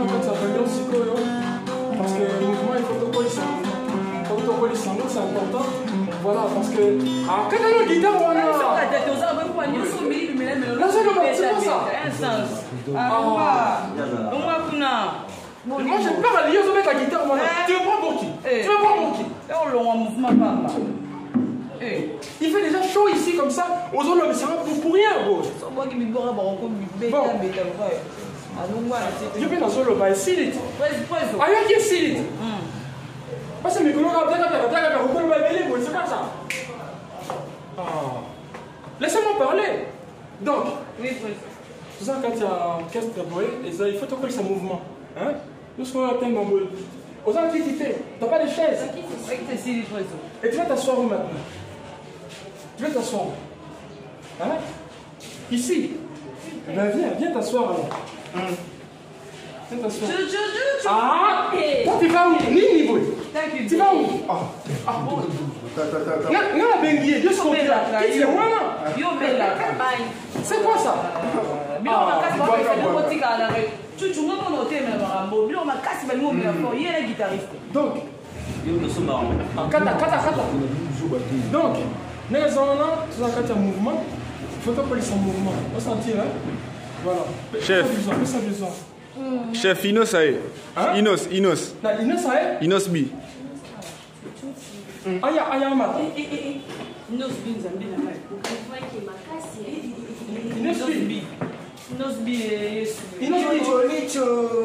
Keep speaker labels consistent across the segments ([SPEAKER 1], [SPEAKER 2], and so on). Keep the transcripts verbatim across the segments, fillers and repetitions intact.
[SPEAKER 1] quand ça va bien, parce que le mouvement il faut que ça c'est important. Voilà, parce que. Ah, quand on a une guitare, on a. Moi j'ai peur à l'I A de mettre la guitare. Tu veux prendre pour qui? Tu veux prendre pour qui? Il fait déjà chaud ici comme ça. Aux autres, mais ça va pour rien, bro. Bon. Je peux dans solo, bah, six litres. Ah, il y a six litres. Parce que mes collègues, c'est comme ça. Ah. Laissez-moi parler. Donc, tout ça, quand il y a un orchestre, il faut que ça mouvement. Hein? Nous sommes à thème en mode. Aux activités, tu n'as pas de chaise. Et tu vas t'asseoir où maintenant? Tu vas t'asseoir où? Hein? Ici. Ben viens, viens t'asseoir alors. Hein? Viens t'asseoir. Ah! Toi tu vas où? Ni niveau. Tu vas où? Ah! Ah bon. Non, la benguier, de ce côté-là. Qui c'est moi là? C'est quoi ça? Donc, donc, nous avons un mouvement, il faut que ça mouvement. On sentir, hein? Voilà.
[SPEAKER 2] Chef. Chef, Inos, ça est. Inos, Inos.
[SPEAKER 1] Inos, ça est?
[SPEAKER 2] Inos B.
[SPEAKER 1] Aya, aya, mat.
[SPEAKER 3] Inos B, Zambi,
[SPEAKER 1] Inos B.
[SPEAKER 3] Inos B,
[SPEAKER 1] Inos B.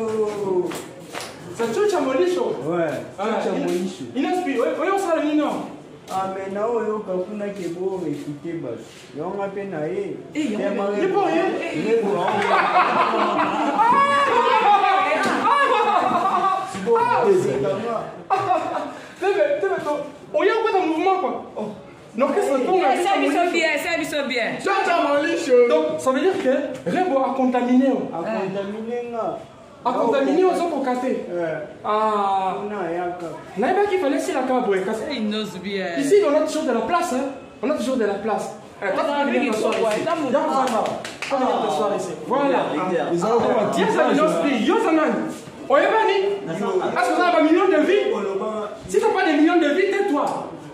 [SPEAKER 1] C'est tout chamolicho.
[SPEAKER 4] Ouais. Chamolicho.
[SPEAKER 1] Inos B, oui, on sera le Nino.
[SPEAKER 4] Ah, mais non, on a un peu de écouter, il y a un peu de naïe.
[SPEAKER 1] Il y a un peu de naïe. Oh, il y a un peu de mouvement, quoi. Donc, qu'est-ce que c'est?
[SPEAKER 3] Ça va bien, ça va bien.
[SPEAKER 1] Donc, ça veut dire que Rebo a contaminé.
[SPEAKER 4] A contaminé, non.
[SPEAKER 1] A contaminé aux autres catés. Ah. Il n'y a pas qu'il fallait laisser la cabouille. Ici, on a toujours de la place. Hein. On a toujours de la place. Toi, tu peux venir t'asseoir ici. Viens t'asseoir ici. Voilà. Ils ont un petit oh, Ebani, est-ce que tu as un million de vies? Si tu n'as pas de millions de vies, tais-toi.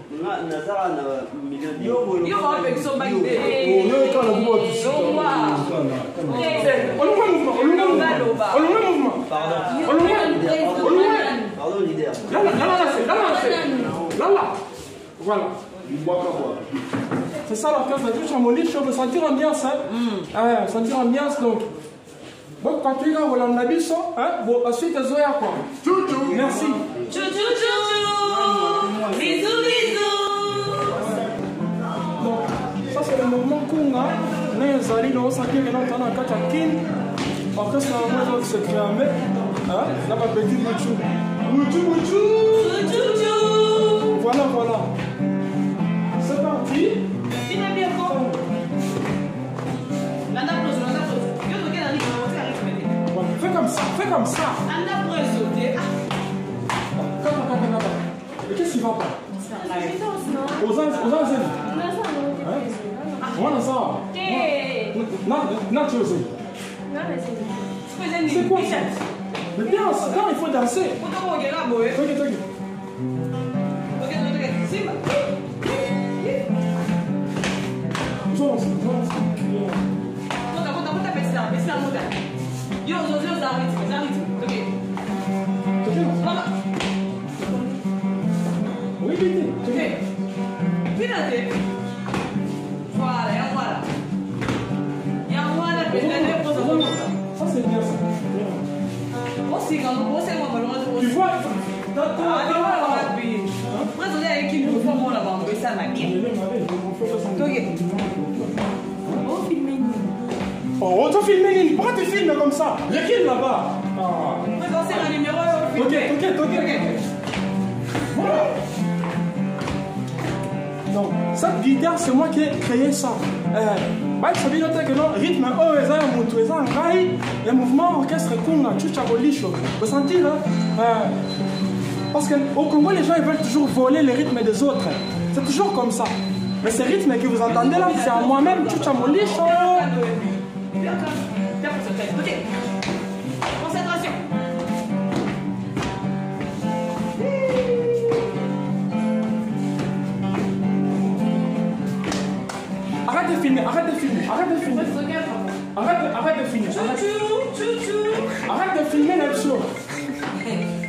[SPEAKER 1] On loue un mouvement, on loue un mouvement. On loue un mouvement. On loue un Pardon, leader. Là, là, là, là, là, là, là. Voilà. C'est ça l'orchestre de Chamonix, on veut sentir l'ambiance. Hein? Sentir l'ambiance, donc. Bon, quand tu es là, on a vu ça. Bon, ensuite, Zoya, quoi. Tchou-tchou. Merci.
[SPEAKER 3] Tchou-tchou-tchou. Bisous, bisous.
[SPEAKER 1] Donc, ça, c'est le mouvement Kunga. Là, ils arrivent, on s'en tient, on entend un kachakin. Après, c'est un mot qui se crée un mec. Hein? Là, ma petite Mouchou. Mouchou, Mouchou.
[SPEAKER 3] Tchou-tchou-tchou.
[SPEAKER 1] Voilà, voilà. C'est parti. Fais comme ça, fais comme ça. Attends, attends, attends. Et qu'est-ce qui va pas? Aux anges, aux anges. Voilà ça. Non, non, tu veux. C'est quoi ça? Mais danse, non, il faut danser. Ok, ok. Danse, danse.
[SPEAKER 3] Yo, yo, yo, j'arrête, j'arrête. Ok.
[SPEAKER 1] Ok. Oui, vite.
[SPEAKER 3] Ok. Vite. Voilà, et voilà. Et voilà, peut-être.
[SPEAKER 1] Ça, c'est bien ça.
[SPEAKER 3] Aussi, quand on pose, on va le
[SPEAKER 1] tu vois,
[SPEAKER 3] ah, tu vois, on va le payer. Après, on est avec qui nous formons là-bas, on peut ça, ma bien. Ok.
[SPEAKER 1] Oh, tu filmes, pourquoi tu filmes comme ça? Il y a qui là-bas?
[SPEAKER 3] Ah. C'est un numéro.
[SPEAKER 1] Ok, ok, ok, ok. Voilà. Donc, cette guitare, c'est moi qui ai créé ça. Euh, ça veut dire que le rythme, oh, ils ont un mouvement, ils ont un rail, le mouvement orchestre Kunga, Chuchabolicho. Vous sentez là? Euh, parce qu'au Congo, les gens ils veulent toujours voler le rythme des autres. C'est toujours comme ça. Mais ce rythme que vous entendez là, c'est à moi-même, Chuchabolicho.
[SPEAKER 3] Ok. Concentration.
[SPEAKER 1] Arrête de filmer, arrête de filmer, arrête de filmer. Arrête de, arrête de filmer. Arrête, arrête de filmer là-dessus.